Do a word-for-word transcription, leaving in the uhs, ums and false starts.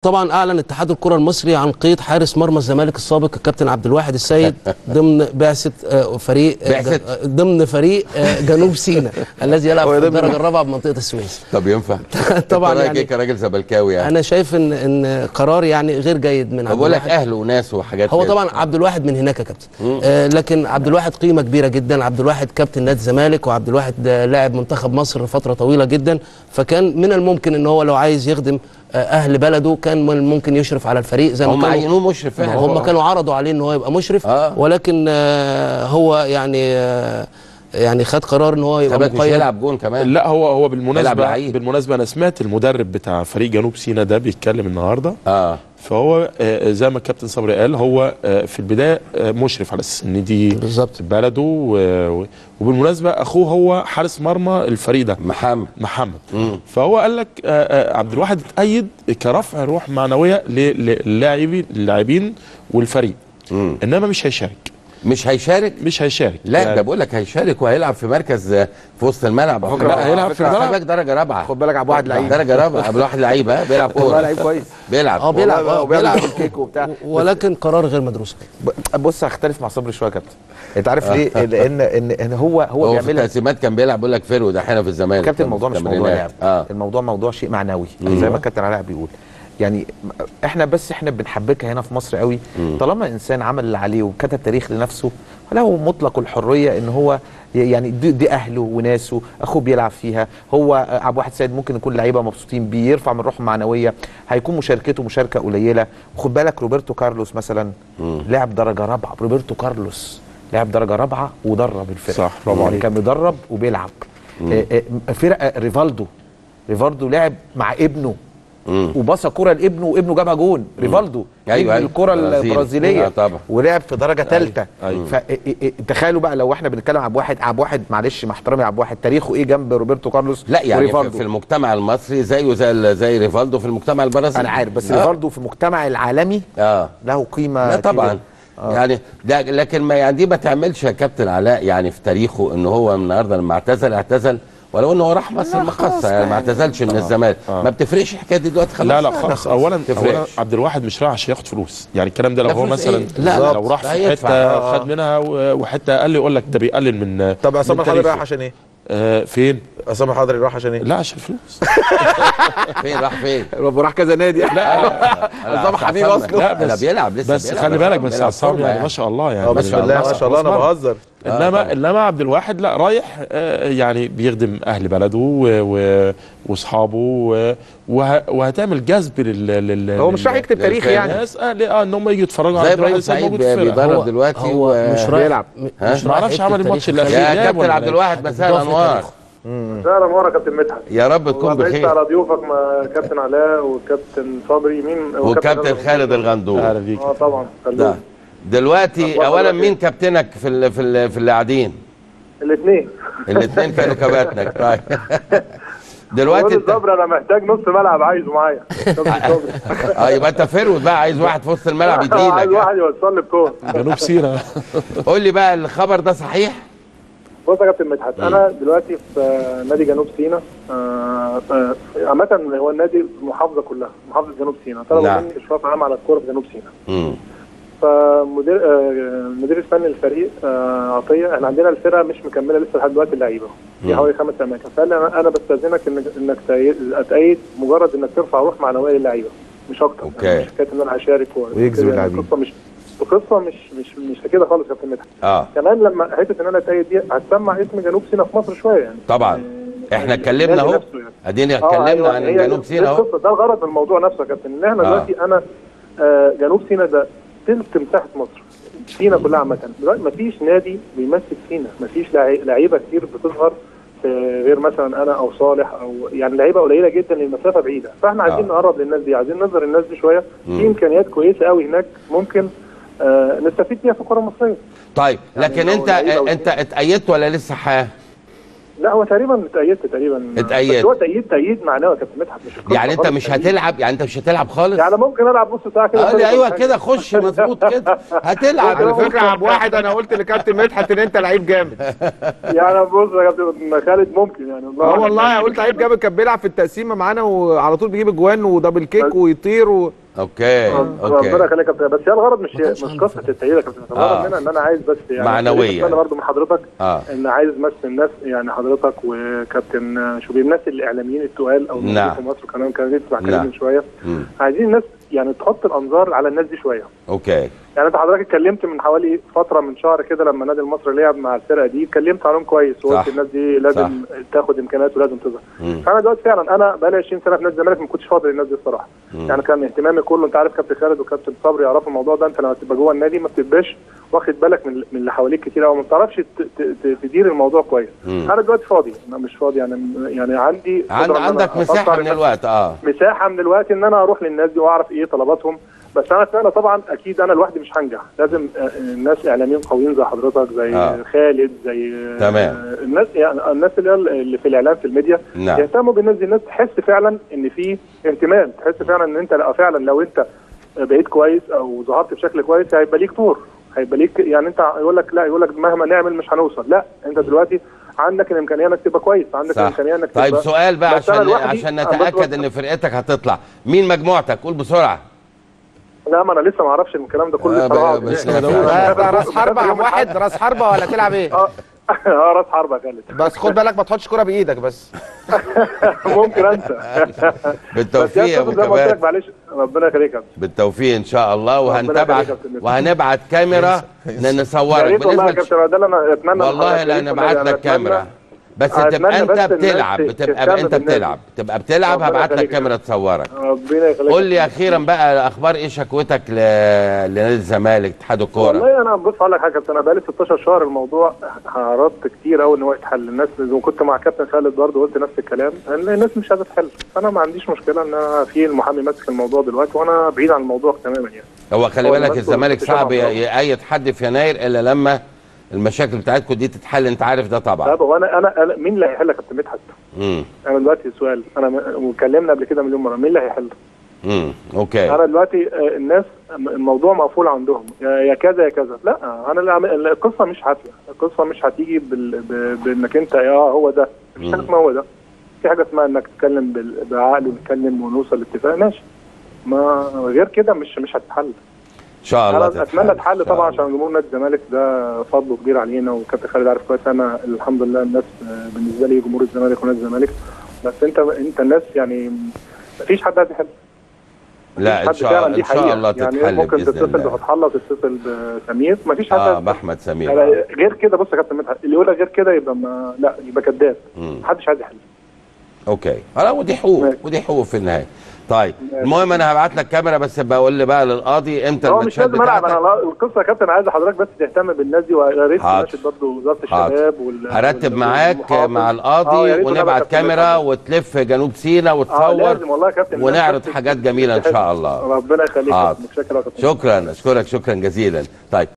طبعا اعلن اتحاد الكره المصري عن قيد حارس مرمى الزمالك السابق الكابتن عبد الواحد السيد ضمن بعثه فريق بعثة ضمن فريق جنوب سيناء الذي يلعب في الدرجه الرابعه بمنطقه السويس. طب ينفع؟ طبعا يعني كراجل زملكاوي يعني انا شايف ان ان قرار يعني غير جيد من عبد بقول لك الواحد. اهله وناس وحاجات. هو طبعا عبد الواحد من هناك يا كابتن، آه لكن عبد الواحد قيمه كبيره جدا. عبد الواحد كابتن نادي الزمالك، وعبد الواحد لاعب منتخب مصر فتره طويله جدا، فكان من الممكن ان هو لو عايز يخدم اهل بلده كان من الممكن يشرف على الفريق زي ما هم عينوه مشرف فعلا. هم كانوا عرضوا عليه ان هو يبقى مشرف آه. ولكن آه هو يعني آه يعني خد قرار ان هو يبقى مقيد. مش هيلعب جون كمان. لا هو هو بالمناسبه بالمناسبه انا سمعت المدرب بتاع فريق جنوب سيناء ده بيتكلم النهارده. اه فهو آه زي ما الكابتن صبري قال هو آه في البدايه آه مشرف على اساس ان دي بالظبط بلده، وبالمناسبه اخوه هو حارس مرمى الفريق ده محمد محمد مم. فهو قال لك آه عبد الواحد اتأيد كرفع روح معنويه للاعبين اللاعبين والفريق. مم. انما مش هيشارك مش هيشارك مش هيشارك لا يعني. ده بقول لك هيشارك وهيلعب في مركز في وسط الملعب. لا هيلعب في درجه درجه رابعه. خد بالك عبد واحد لعيب درجه رابعه. عبد واحد لعيب ها بيلعب كوره لعيب كويس بيلعب اه بيلعب اه بيلعب الكيك وبتاع ولكن قرار غير مدروس. بص هختلف مع صبري شويه يا كابتن. انت عارف ليه؟ لان ان ان هو هو, هو بيعمل في التقسيمات كان بيلعب بيقول لك فيرو ده احنا في الزمالك. كابتن الموضوع مش موضوع لعب آه. الموضوع موضوع شيء معنوي زي ما الكابتن علاء بيقول. يعني احنا بس احنا بنحبكها هنا في مصر قوي. مم. طالما انسان عمل اللي عليه وكتب تاريخ لنفسه له مطلق الحريه ان هو يعني دي, دي اهله وناسه، اخوه بيلعب فيها، هو عبد واحد سيد ممكن يكون لعيبه مبسوطين بيه، يرفع من روحهم المعنويه، هيكون مشاركته مشاركه قليله. وخد بالك روبرتو كارلوس مثلا لاعب درجه رابعه، روبرتو كارلوس لاعب درجه رابعه ودرب الفرقه صح برافو عليك. كان مدرب وبيلعب. فرقه ريفالدو ريفالدو لعب مع ابنه وباص كرة لابنه وابنه جابها جون. ريفالدو ايوه الكرة البرازيليه طبعا ولعب في درجه ثالثه. أيوة. فتخيلوا بقى لو احنا بنتكلم عن واحد عب واحد معلش مع احترامي عب واحد تاريخه ايه جنب روبرتو كارلوس. لا يعني وريفالدو. في المجتمع المصري زيه زي زي ريفالدو في المجتمع البرازيلي. انا عارف بس آه. ريفالدو في المجتمع العالمي اه له قيمه. لا طبعا آه. يعني ده لكن ما يعني دي ما تعملش يا كابتن علاء يعني في تاريخه ان هو النهارده لما اعتزل اعتزل ولو انه هو راح مصر المقاصه يعني ما اعتزلش من الزمالك. آه. ما بتفرقش الحكايه دي دلوقتي خلاص. لا لا خالص. اولا اولا عبد الواحد مش رايح عشان ياخد فلوس، يعني الكلام ده لو هو مثلا إيه؟ لا لو راح في حته آه. خد منها وحته اقل يقول لك ده بيقلل من. طب عصام الحضري رايح عشان ايه؟ آه فين؟ عصام الحضري راح عشان ايه؟ لا عشان الفلوس. فين راح فين؟ راح كذا نادي. لا عصام حبيب اصله. لا بس بيلعب لسه بس خلي بالك بس عصام يعني ما شاء الله يعني بسم الله ما شاء الله انا بهزر. انما آه انما عبد الواحد لا رايح آه يعني بيخدم اهل بلده واصحابه وهتعمل جذب لل هو مش رايح يكتب تاريخ يعني الناس اه ان هم يجوا يتفرجوا على عبد الواحد سعيد بيدرب دلوقتي هو مش رايح بيلعب مش ما اعرفش عمل الماتش الاخير يا كابتن عبد الواحد مساء الانوار. مساء الانوار يا كابتن مدحت. يا رب تكون بخير. على ضيوفك مع كابتن علاء والكابتن صبري مين وكابتن خالد الغندور. اه طبعا ده دلوقتي اولا مين كابتنك في ال في ال في اللي قاعدين؟ الاثنين الاثنين كانوا كباتنك. طيب دلوقتي انت صبري انا محتاج نص ملعب عايزه معايا. اه يبقى انت فرود بقى عايز واحد في وسط الملعب يديلك. عايز واحد يوصل لي الكوره. جنوب سيناء. قول لي بقى الخبر ده صحيح؟ بص يا كابتن مدحت انا دلوقتي في نادي جنوب سيناء عامه هو النادي المحافظه كلها محافظه جنوب سيناء طلبوا مني اشراف عام على الكوره في جنوب سيناء. امم فمدير المدير الفني للفريق عطيه احنا عندنا الفرقه مش مكمله لسه لحد دلوقتي اللعيبه في حوالي خمس اماكن فقال لي انا انا بستاذنك انك انك تأيد مجرد انك ترفع روح معنويه للعيبه مش اكتر. اوكي يعني مش حكايه ان انا هشارك ويجذب اللاعبين. القصه مش القصه مش مش مش كده خالص يا كابتن مدحت. اه كمان لما حته ان انا اتأيد دي هتسمع اسم جنوب سيناء في مصر شويه يعني. طبعا يعني احنا اتكلمنا اهو ادينا اتكلمنا عن جنوب سيناء اهو. ده الغرض من الموضوع نفسه يا كابتن ان احنا دلوقتي آه. انا آه جنوب سيناء ده تلت مساحه مصر. سينا كلها عامه دلوقتي مفيش نادي بيمثل سينا، مفيش لعيبه كتير بتظهر غير مثلا انا او صالح او يعني لعيبه قليله جدا المسافه بعيده، فاحنا عايزين آه. نقرب للناس دي، عايزين نظهر الناس دي شويه. في امكانيات كويسه قوي هناك ممكن آه نستفيد بيها في الكره المصريه. طيب لكن يعني انت انت اتأيدت ولا لسه حاه؟ لا هو تقريبا اتأيدت تقريبا. اتأيدت. بس هو تأييد تأييد معنوي يا كابتن مدحت، مش القصة يعني انت خالص مش تأييد. هتلعب، يعني انت مش هتلعب خالص؟ يعني ممكن العب نص ساعه كده. قال لي ايوه كده خش مظبوط كده هتلعب. على فكره يا عبد واحد انا قلت لكابتن مدحت ان انت لعيب جامد. يعني بص يا كابتن خالد ممكن يعني اه والله قلت لعيب جامد، كان بيلعب في التقسيمه معانا وعلى طول بيجيب اجوان ودبل كيك ويطير و... اوكي اوكي ربنا يخليك يا كابتن. بس هي الغرض مش مش قصه التأييد يا كابتن، الغرض منها ان انا عايز بس يعني معنويا انا برضه من حضرتك اه ان عايز امثل الناس، يعني حضرتك وكابتن شوبير الناس الاعلاميين التقال او نعم. في مصر كمان كان لسه مع كلام نعم. من شويه مم. عايزين الناس يعني تحط الانظار على الناس دي شويه. اوكي. يعني انت حضرتك اتكلمت من حوالي فتره من شهر كده لما النادي المصري لعب مع الفرقه دي، اتكلمت عنهم كويس وقلت الناس دي لازم صح. تاخد امكانيات ولازم تظهر. فانا دلوقتي فعلا انا بقالي عشرين سنه في نادي الزمالك ما كنتش فاضي للناس دي الصراحه. مم. يعني كان اهتمامي كله، انت عارف كابتن خالد وكابتن صبري يعرفوا الموضوع ده، انت لما تبقى جوه النادي ما بتبقاش واخد بالك من من اللي حواليك كتير قوي، ما بتعرفش تدير الموضوع كويس. مم. انا دلوقتي فاضي، انا مش فاضي يعني يعني عندي عند عندك مساحه من الوقت. اه مساحه من الوقت ان انا اروح للناس دي واعرف ايه طلباتهم. بس انا فعلا طبعا اكيد انا لوحدي مش هنجح، لازم الناس اعلاميين قويين زي حضرتك زي آه. خالد زي تمام الناس يعني الناس اللي اللي في الاعلام في الميديا نعم. يهتموا بالناس دي، الناس تحس فعلا ان في اهتمام، تحس فعلا ان انت لا فعلا لو انت بقيت كويس او ظهرت بشكل كويس هيبقى ليك دور، هيبقى ليك يعني انت يقول لك لا يقول لك مهما نعمل مش هنوصل، لا انت دلوقتي عندك الامكانيه انك تبقى كويس، عندك صح. الامكانيه انك تبقى. طيب سؤال بقى عشان عشان نتاكد ان فرقتك هتطلع، مين مجموعتك؟ قول بسرعه. لا ما انا لسه ما اعرفش الكلام ده كله لسه. بس راس حربه يا واحد، راس حربه ولا تلعب ايه؟ اه راس حربه يا خالد. بس خد بالك ما تحطش كرة بايدك بس. ممكن انت. بالتوفيق يا ابو كباتن. معلش ربنا يخليك. بالتوفيق ان شاء الله، وهنتابعك وهنبعت كاميرا نصورك بالنسبه اتمنى والله لا نبعت لك كاميرا، بس تبقى انت بتلعب بتبقى انت بتلعب تبقى بتلعب هبعت لك كاميرا تصورك. ربنا يخليك. قول لي اخيرا بقى اخبار ايه شكوتك ل... لنادي الزمالك اتحاد الكوره؟ والله انا بص اقول لك حاجه، انا بقالي ستاشر شهر الموضوع عرضت كتير قوي ان هو يتحل، الناس وكنت مع كابتن خالد برضه قلت نفس الكلام، الناس مش عايزه تحل، فانا ما عنديش مشكله ان انا في المحامي ماسك الموضوع دلوقتي وانا بعيد عن الموضوع تماما يعني. هو خلي بالك الزمالك صعب يأيد حد في يناير الا لما المشاكل بتاعتكم دي تتحل، انت عارف ده طبعا. لا هو انا انا مين اللي هيحل يا كابتن مدحت؟ امم انا دلوقتي سؤال، انا واتكلمنا قبل كده مليون مره، مين اللي هيحل؟ امم اوكي. انا دلوقتي الناس الموضوع مقفول عندهم يا كذا يا كذا، لا انا القصه مش هتيجي، القصه مش هتيجي بانك انت اه هو ده، مش حاجه اسمها هو ده، في حاجه اسمها انك تتكلم بعقل ونتكلم ونوصل لاتفاق ماشي، ما غير كده مش مش هتتحل. ان شاء الله انا اتمنى اتحل طبعا عشان جمهور نادي الزمالك ده فضله كبير علينا، وكابتن خالد عارف كويس انا الحمد لله الناس بالنسبه لي جمهور الزمالك ونادي الزمالك، بس انت انت الناس يعني مفيش حد هيحل. لا ان شاء الله ان شاء الله تتحل يعني ممكن تتصل بفتح الله تتصل بسمير مفيش حد اه باحمد سمير غير كده. بص يا كابتن مدحت اللي يقول غير كده يبقى ما لا يبقى كذاب، محدش عايز يحل. اوكي خلاص ودي حقوق ودي حقوق في النهايه. طيب المهم انا هبعت لك كاميرا بس بقول لي بقى للقاضي امتى الماتشات. مش لازم العب انا القصه يا كابتن، عايز حضرتك بس تهتم بالناس دي، ويا ريت تناشد برضه وزاره الشباب وال هرتب معاك مع القاضي ونبعت كاميرا وتلف جنوب سيناء وتصور. آه لازم والله يا كابتن ونعرض حاجات جميله ان شاء الله. ربنا يخليك. شكرا اشكرك شكرا جزيلا. طيب